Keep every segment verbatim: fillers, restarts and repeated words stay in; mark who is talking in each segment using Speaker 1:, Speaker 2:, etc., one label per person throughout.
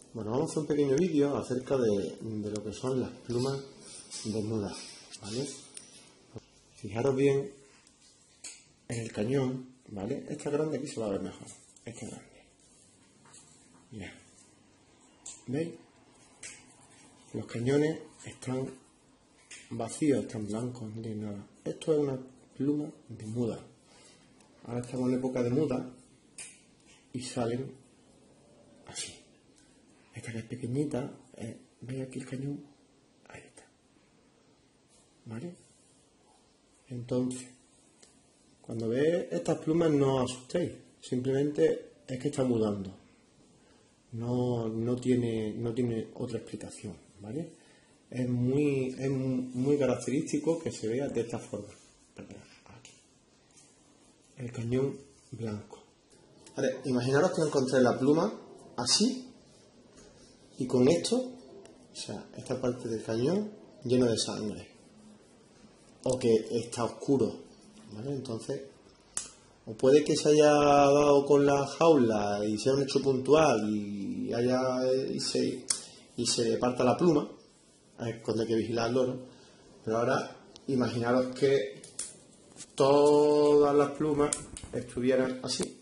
Speaker 1: Bueno, vamos a hacer un pequeño vídeo acerca de, de lo que son las plumas desnudas, ¿vale? Fijaros bien en el cañón, ¿vale? Esta grande aquí se va a ver mejor, esta grande. Mirad, ¿veis? Los cañones están vacíos, están blancos, no tienen nada. Esto es una pluma de muda. Ahora estamos en época de muda y salen así. Esta que es pequeñita, eh, ¿veis aquí el cañón? Ahí está. ¿Vale? Entonces, cuando veis estas plumas no os asustéis. Simplemente es que está mudando. No, no, tiene, no tiene otra explicación, ¿vale? Es muy, es muy característico que se vea de esta forma. Aquí. El cañón blanco. Vale, imaginaros que encontré la pluma así y con esto, o sea, esta parte del cañón lleno de sangre. O que está oscuro, ¿vale? Entonces, o puede que se haya dado con la jaula y sea un hecho puntual y haya y se, y se parta la pluma, es cuando hay que vigilar al loro. Pero ahora imaginaros que todas las plumas estuvieran así.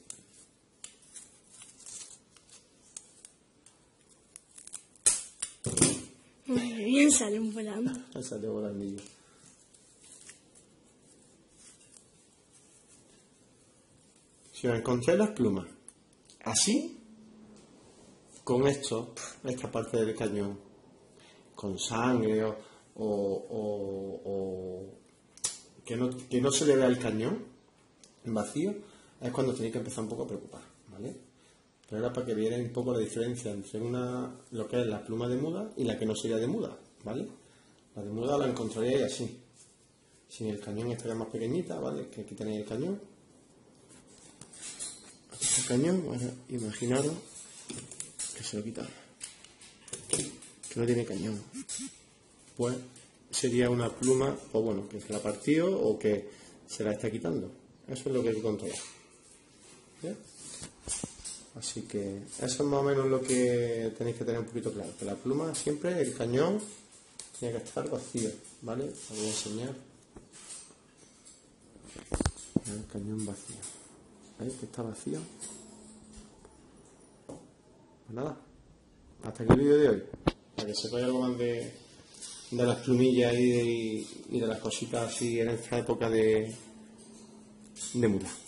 Speaker 2: Muy bien, salen volando.
Speaker 1: Sale volandillo. Si os encontráis las plumas así, con esto, esta parte del cañón, con sangre o, o, o, o que, no, que no se le vea el cañón en vacío, es cuando tenéis que empezar un poco a preocupar, ¿vale? Pero era para que vierais un poco la diferencia entre una, lo que es la pluma de muda y la que no sería de muda, ¿vale? La de muda la encontraríais así, sin el cañón estaría más pequeñita, ¿vale? Que aquí tenéis el cañón. Este cañón, ahora imaginaros que se lo quitamos, que no tiene cañón, pues sería una pluma, o bueno, que se la ha partido o que se la está quitando. Eso es lo que hay que controlar. ¿Bien? Así que eso es más o menos lo que tenéis que tener un poquito claro, que la pluma siempre, el cañón tiene que estar vacío, ¿vale? Os voy a enseñar el cañón vacío. ¿Veis que está vacío? Pues nada, hasta aquí el vídeo de hoy, para que sepáis algo más de, de las plumillas y de, y de las cositas así en esta época de, de muda.